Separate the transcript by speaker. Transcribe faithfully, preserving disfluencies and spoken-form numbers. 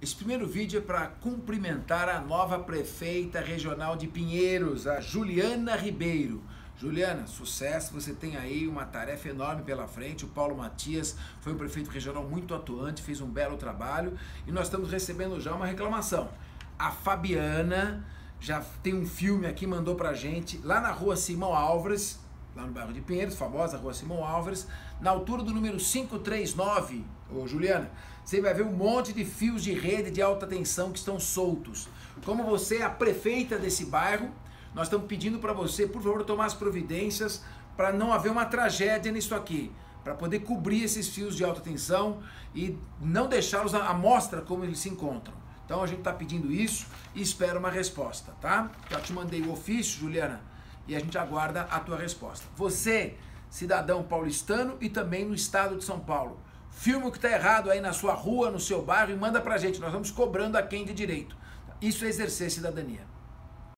Speaker 1: Esse primeiro vídeo é para cumprimentar a nova prefeita regional de Pinheiros, a Juliana Ribeiro. Juliana, sucesso, você tem aí uma tarefa enorme pela frente. O Paulo Matias foi um prefeito regional muito atuante, fez um belo trabalho e nós estamos recebendo já uma reclamação. A Fabiana já tem um filme aqui, mandou pra gente, lá na rua Simão Álvares, lá no bairro de Pinheiros, famosa rua Simão Álvares, na altura do número quinhentos e trinta e nove, ô Juliana, você vai ver um monte de fios de rede de alta tensão que estão soltos. Como você é a prefeita desse bairro, nós estamos pedindo para você, por favor, tomar as providências para não haver uma tragédia nisso aqui, para poder cobrir esses fios de alta tensão e não deixá-los à mostra como eles se encontram. Então a gente está pedindo isso e espera uma resposta, tá? Já te mandei o ofício, Juliana, e a gente aguarda a tua resposta. Você, cidadão paulistano e também no estado de São Paulo, filma o que está errado aí na sua rua, no seu bairro e manda pra gente. Nós vamos cobrando a quem de direito. Isso é exercer cidadania.